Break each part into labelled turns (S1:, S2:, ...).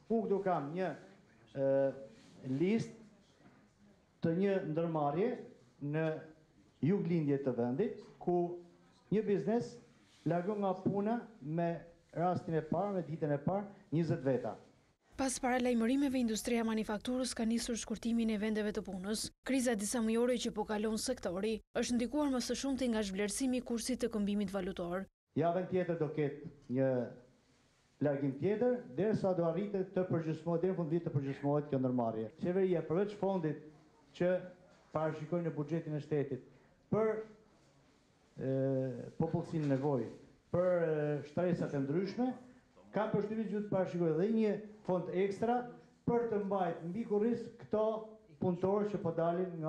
S1: Unë këtu kam një listë të një ndërmarrje në juglindje të vendit, ku një biznes largon nga puna me rastin e parë, me ditën e parë, 20 veta.
S2: Pas paralajmërimeve, industria manifakturës ka nisur shkurtimin e vendeve të punës. Kriza disa mujore që po kalon sektori është ndikuar më së shumti nga zhvlerësimi i kursit të këmbimit valutor.
S1: Javën tjetër do ketë një largim tjetër, derisa do arritet të përgjysmohet, deri në fund vitit të përgjysmohet kjo ndërmarrje. Qeveria përveç fondit që parashikojnë në buxhetin e shtetit për popullsinë në nevojë, për shtresat e ndryshme, ka përshtypjen që të parashikojë dhe një fond ekstra për të mbajtur mbi kurriz këto punëtorë që po dalin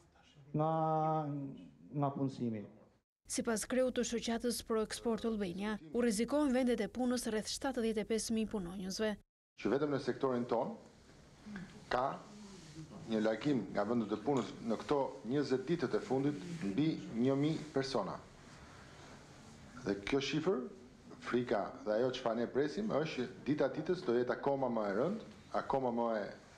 S1: nga punësimi.
S2: Sipas kreut të shoqatës Pro Export Albania, u rrezikohen vendet e punës rreth 75.000 punonjësve.
S3: Që vetëm në sektorin ton ka një largim nga vendet e punës në këto 20 ditët e fundit mbi 1.000 persona. Dhe kjo shifër, frika dhe ajo çfarë ne presim është dita ditës do jetë akoma më e rëndë, akoma më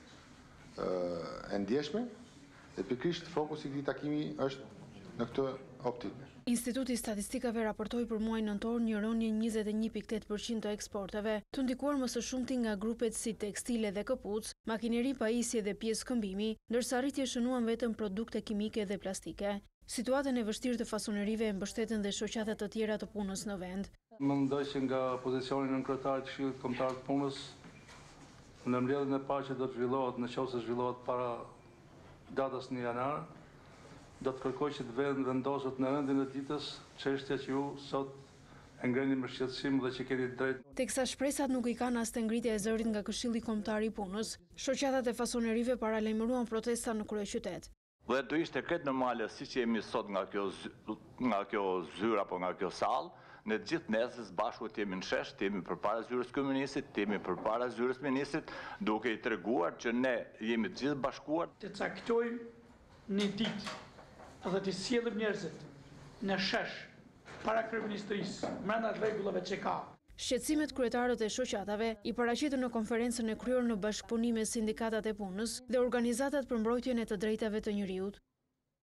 S3: e ndjeshme, dhe pikërisht fokusi i këtij takimi është në këtë optikë.
S2: Instituti i Statistikave raportoi për muajin nëntor një rënje 21.8% të eksporteve, të ndikuar më së shumti nga grupet si tekstile dhe këpucë, makineri pajisje dhe pjesë këmbimi, ndërsa rritje shënuan vetëm produkte kimike dhe plastike. Situatën e vështirë të fasonerive e mbështeten dhe shoqatat të tjera të punës në vend.
S4: Mendoj që nga pozicioni nënkryetar të Këshillit Kombëtar të Punës, në mbledhjen e parë që do të zhvillohet, nëse zhvillohet para datës 1 janar, do të kërkoj që të vendoset në rendin e ditës çështja që ju sot e ngreni me shqetësim dhe që keni drejt.
S2: Teksa shpresat nuk i kanë as të ngritja e zërit nga Këshilli Kombëtar i Punës, shoqatat e fasonerive paralajmëruan protesta në kryeqytet.
S5: Dhe do ishte krejt normale siç jemi sot nga kjo zyrë apo nga kjo sallë, ne të gjithë nesër bashku të jemi në shesh, të jemi përpara zyrës kryeministit, të jemi përpara zyrës ministrit, duke i treguar që ne jemi të gjithë bashkuar.
S6: Të caktojmë një ditë dhe të sjellim njerëzit në shesh para kryeministrisë, brenda rregullave që ka.
S2: Shqetësimet kryetarët e shoqatave i paraqitën në konferencën e kryer në bashkëpunim me sindikatat e punës dhe organizatat për mbrojtjen e të drejtave të njerëzit.